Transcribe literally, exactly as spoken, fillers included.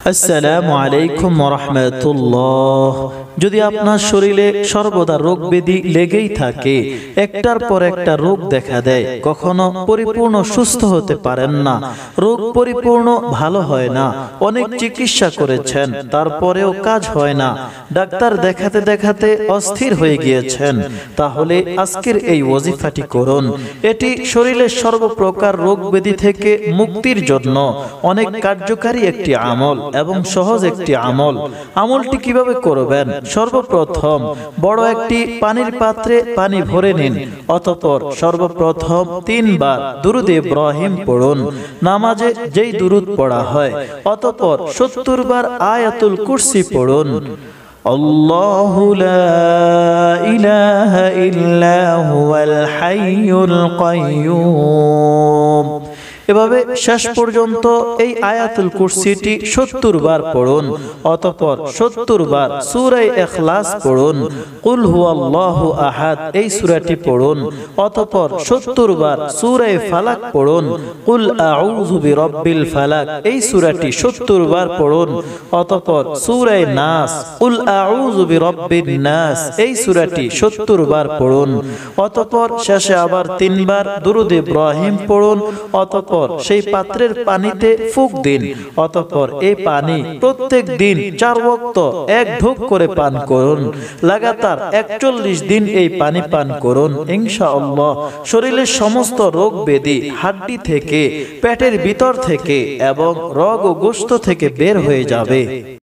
আসসালামু আলাইকুম ওয়া রাহমাতুল্লাহ। যদি আপনার শরীরে সর্বদা রোগ ব্যাধি লেগেই থাকে, একটার পর একটা রোগ দেখা দেয়, কখনো পরিপূর্ণ সুস্থ হতে পারেন না, রোগ পরিপূর্ণ ভালো হয় না, অনেক চিকিৎসা করেছেন তারপরেও কাজ হয় না, ডাক্তার দেখাতে দেখাতে অস্থির হয়ে গিয়েছেন, তাহলে আজকের এই ওয়াজিফাটি করুন। এটি শরীরের সর্বপ্রকার রোগ ব্যাধি থেকে মুক্তির জন্য অনেক কার্যকারী একটি আমল এবং সহজ একটি আমল। আমলটি কিভাবে করবেন? সর্বপ্রথম বড় একটি পানির পাত্রে পানি ভরে নিন, অতঃপর সর্বপ্রথম তিনবার দুরূদ ইব্রাহিম পড়ুন, নামাজে যেই দুরূদ পড়া হয়, অতঃপর সত্তর বার আয়াতুল কুরসি পড়ুন। আল্লাহু লা ইলাহা ইল্লা হুয়াল হাইয়ুল কাইয়্যুম। এভাবে শেষ পর্যন্ত এই আয়াতুল কুরসিটি সত্তর বার পড়ুন, অতঃপর সত্তর বার সূরা ইখলাস পড়ুন, কুল হুয়াল্লাহু আহাদ এই সূরাটি পড়ুন, অতঃপর সত্তর বার সূরা ফালাক পড়ুন, কুল আউযু বিরাব্বিল ফালাক এই সূরাটি সত্তর বার পড়ুন, অতঃপর সূরা নাস কুল আউযু বিরাব্বিন নাস এই সূরাটি সত্তর বার পড়ুন, অতঃপর শেষে আবার তিনবার দুরূদ ইব্রাহিম পড়ুন, অতঃপর সেই পাত্রের পানিতে ফুঁক দিন, অতঃপর এই পানি প্রত্যেক দিন চার ওয়াক্ত এক ঢোক করে পান করুন। লাগাতার একচল্লিশ দিন এই পানি পান করুন। ইনশাআল্লাহ শরীরের সমস্ত রোগ ব্যাধি হাড্ডি থেকে, পেটের ভিতর থেকে এবং রগ ও গোশত থেকে বের হয়ে যাবে।